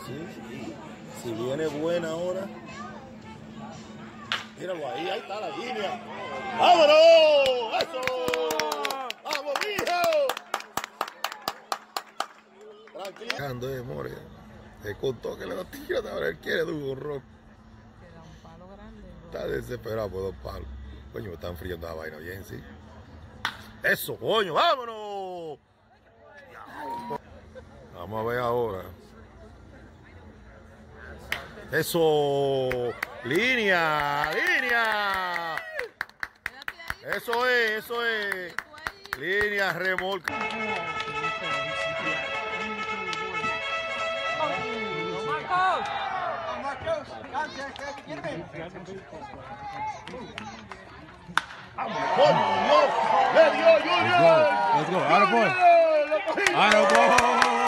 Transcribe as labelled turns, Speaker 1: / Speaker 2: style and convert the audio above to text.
Speaker 1: Sí, sí. Si viene buena ahora. Míralo ahí, ahí está la línea. ¡Vámonos! ¡Eso! ¡Vamos, mijo! Tranquilo. More. Se contó que le da tiro, ahora él quiere duro, rock.
Speaker 2: Se da un palo grande, bro.
Speaker 1: Está desesperado por 2 palos. Coño, me están friendo la vaina bien, sí. Eso, coño, vámonos. Vamos a ver ahora. Eso, línea, línea. Eso es. Línea, remolca. ¡Le dio Junior!
Speaker 3: Let's go. Attaboy. Attaboy.